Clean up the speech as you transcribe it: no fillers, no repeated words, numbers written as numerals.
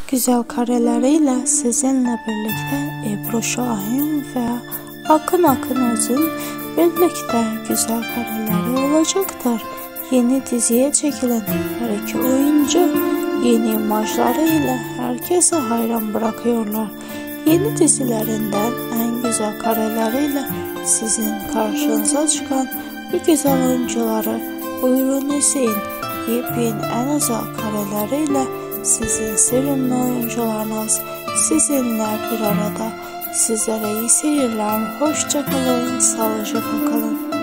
güzel kareleriyle sizinle birlikte Ebru Şahin ve Akın Öz'ün birlikte güzel kareleri olacaktır. Yeni diziye çekilen her iki oyuncu yeni imajlarıyla herkese hayran bırakıyorlar. Yeni dizilerinden en güzel kareleriyle sizin karşınıza çıkan bu güzel oyuncuları buyurun izleyin. Yepyeni en özel kareleriyle sizin sevimli oyuncularınız sizinle bir arada. Sizlere iyi seyirler, hoşça kalın, sağlıcakla kalın.